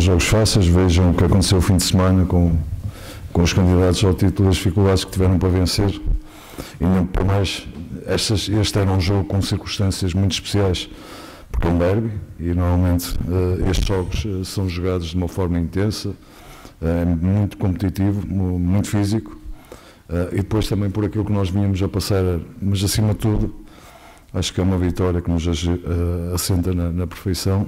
jogos fáceis, vejam o que aconteceu o fim de semana com os candidatos ao título, as dificuldades que tiveram para vencer. E não por mais, este era um jogo com circunstâncias muito especiais, porque é um derby e normalmente estes jogos são jogados de uma forma intensa, muito competitivo, muito físico, e depois também por aquilo que nós vínhamos a passar, mas acima de tudo, acho que é uma vitória que nos assenta na perfeição.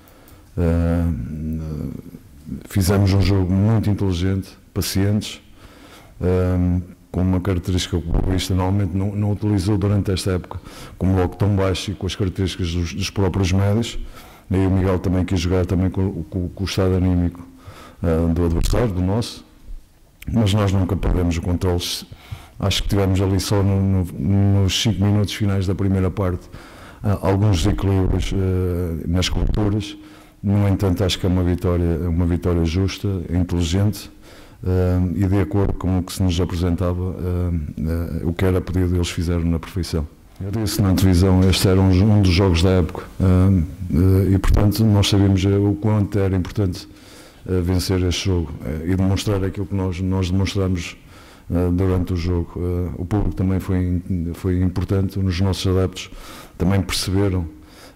Fizemos um jogo muito inteligente, pacientes, com uma característica que o Boa Vista normalmente não utilizou durante esta época, com um bloco tão baixo e com as características dos próprios médios. E o Miguel também quis jogar também com o estado anímico do adversário, do nosso, mas nós nunca perdemos o controle. Acho que tivemos ali só nos 5 minutos finais da primeira parte alguns desequilíbrios nas coberturas. No entanto, acho que é uma vitória justa, inteligente e de acordo com o que se nos apresentava, o que era pedido eles fizeram na perfeição. Eu disse na televisão, este era um dos jogos da época e portanto nós sabíamos o quanto era importante vencer este jogo e demonstrar aquilo que nós demonstramos durante o jogo. O público também foi importante, os nossos adeptos também perceberam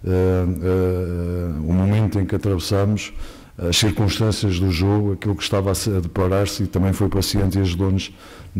o momento em que atravessámos, as circunstâncias do jogo, aquilo que estava a deparar-se, e também foi paciente e ajudou-nos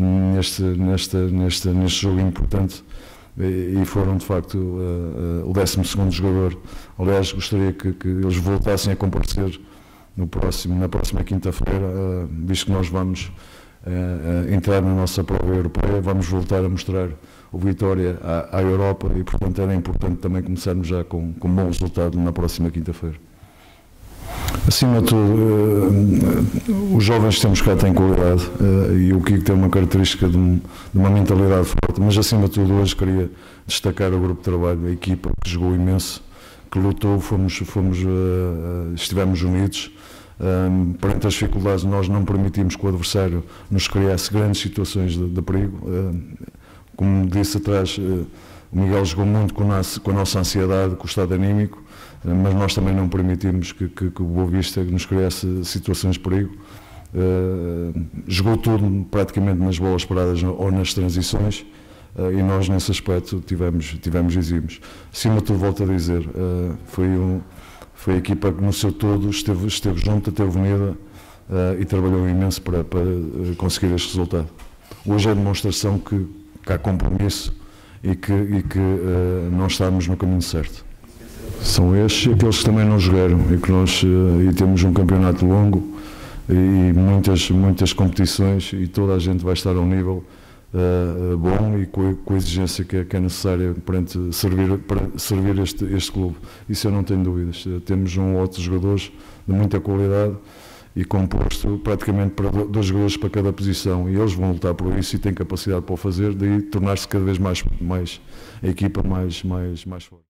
neste jogo importante, e foram de facto o 12º jogador. Aliás, gostaria que eles voltassem a comparecer na próxima quinta-feira, visto que nós vamos entrar na nossa prova europeia, vamos voltar a mostrar o Vitória à Europa e, portanto, era importante também começarmos já com um bom resultado na próxima quinta-feira. Acima de tudo, os jovens que temos cá têm qualidade e o Kiko tem uma característica de uma mentalidade forte, mas acima de tudo hoje queria destacar o grupo de trabalho, a equipa que jogou imenso, que lutou, estivemos unidos. Perante as dificuldades, nós não permitimos que o adversário nos criasse grandes situações de perigo. Como disse atrás, o Miguel jogou muito com a nossa ansiedade, com o estado anímico, mas nós também não permitimos que o Boa Vista nos criasse situações de perigo. Jogou tudo praticamente nas bolas paradas ou nas transições, e nós nesse aspecto tivemos exímios. Acima de tudo, volto a dizer, foi a equipa que no seu todo esteve junta, esteve unida e trabalhou imenso para conseguir este resultado. Hoje é a demonstração que há compromisso e que nós estamos no caminho certo. São estes aqueles que também não jogaram e temos um campeonato longo e muitas competições e toda a gente vai estar a um nível bom e com a exigência que é necessária para servir este clube. Isso eu não tenho dúvidas. Temos um ou outro jogadores de muita qualidade e composto praticamente para 2 jogadores para cada posição, e eles vão lutar por isso e têm capacidade para o fazer, daí tornar-se cada vez mais a equipa mais forte.